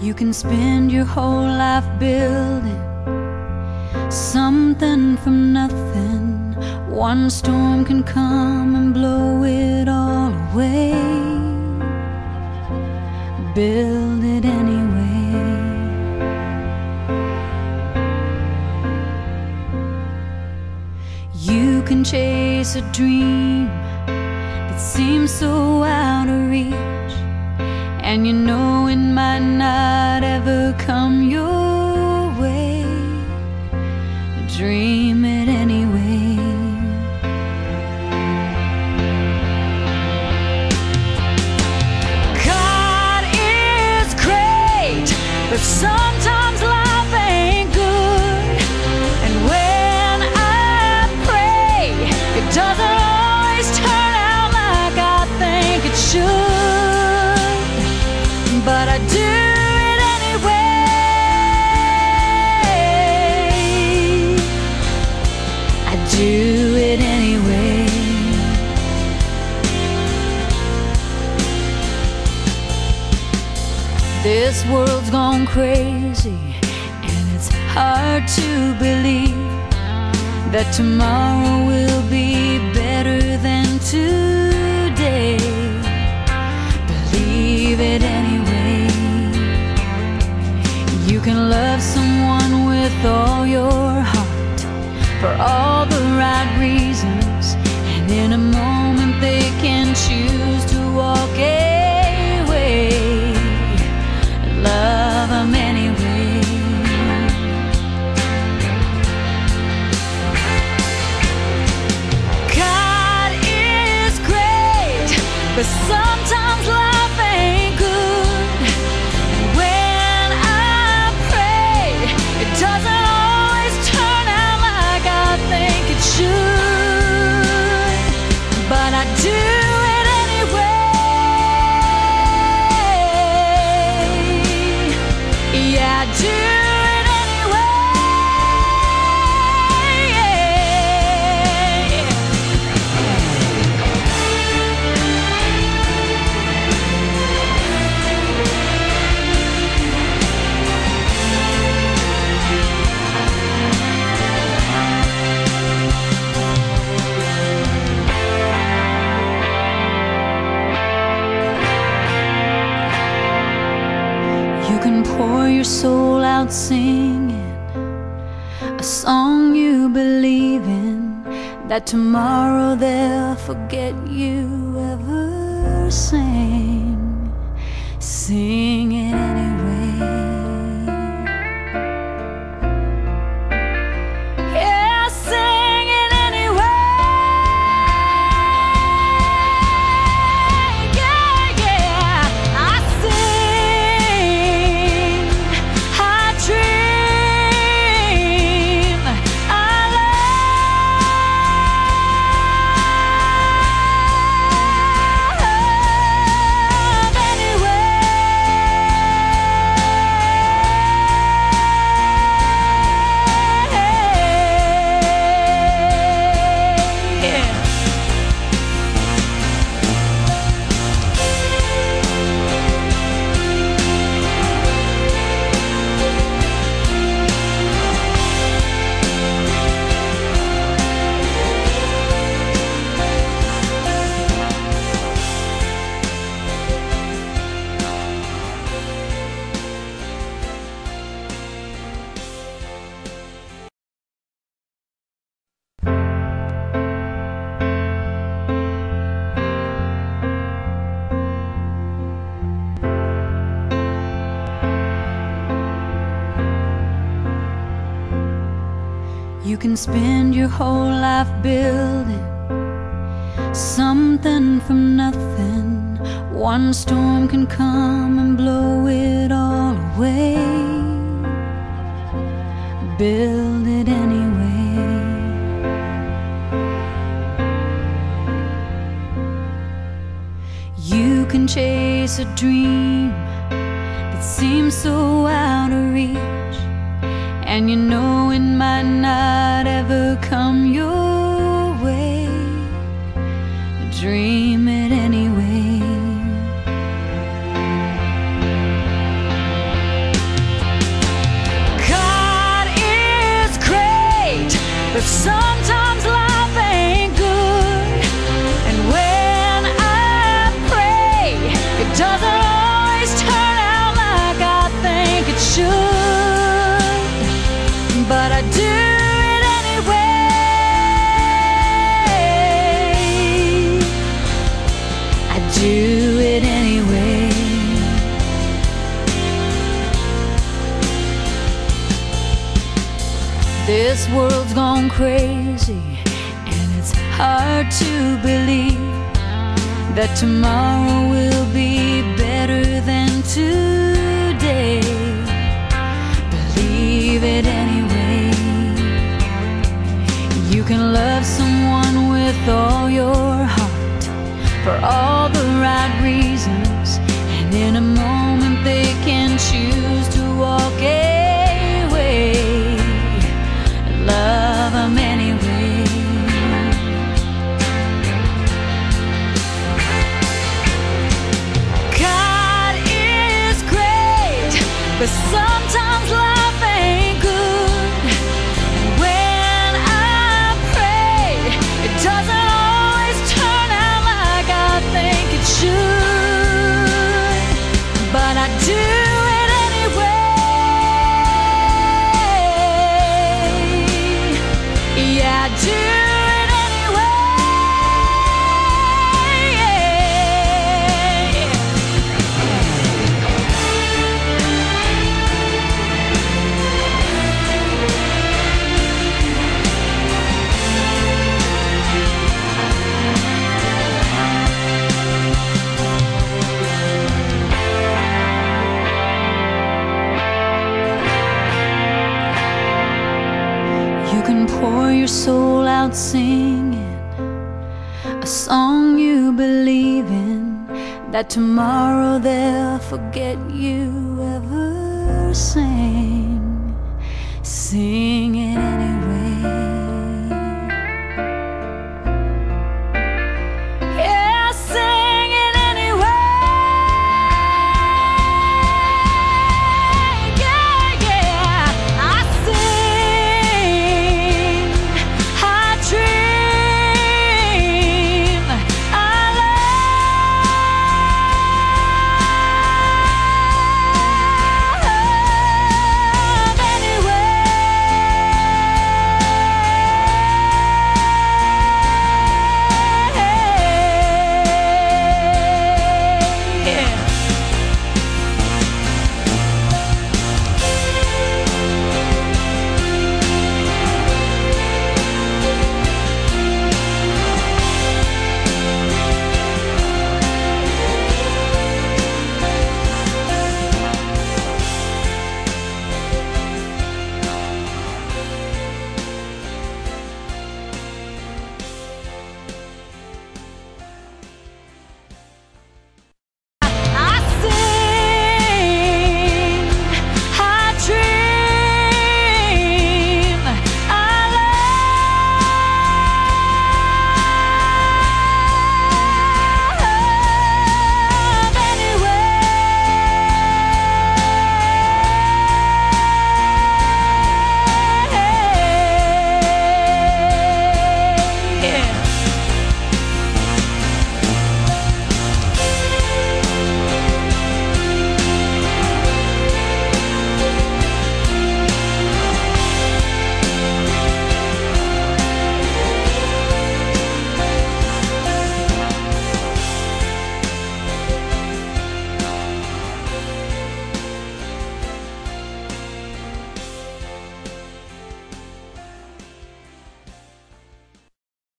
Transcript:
You can spend your whole life building something from nothing. One storm can come and blow it all away. Build it anyway. You can chase a dream that seems so out of reach, and you know it might not ever come your way. Dream it anyway. God is great, but sometimes life ain't good. And when I pray, it doesn't always turn out like I think it should. But I do it anyway. I do it anyway. This world's gone crazy, and it's hard to believe that tomorrow will be better than today. Believe it anyway. You can love someone with all your heart for all the right reasons, and in a moment they can choose to walk away. Love them anyway. God is great, but sometimes life ain't good. And when I pray, it doesn't always turn out like I think it should. But I do it anyway. Yeah, I do it anyway. You can pour your soul out singing a song you believe in, that tomorrow they'll forget you ever sang. Sing it anyway. Yeah, sing it anyway. Yeah, yeah, I sing, I dream, I love anyway. You can spend your whole life building something from nothing. One storm can come and blow it all away. Build it anyway. You can chase a dream that seems so out of reach, and you know it might not ever come your way. Dream it anyway. But sometimes life ain't good, and when I pray, it doesn't always turn out like I think it should. But I do it anyway. I do it anyway. This world's gone crazy, and it's hard to believe that tomorrow will be better than today. Believe it anyway. You can love someone with all your heart for all the right reasons, and in a moment they can choose to walk away. Love them anyway. God is great, but sometimes life ain't good. And when I pray, it doesn't always turn out like I think it should. But I do it anyway. Yeah, I do it anyway. You can pour your soul out singing a song you believe in, that tomorrow they'll forget you ever sang. Sing it.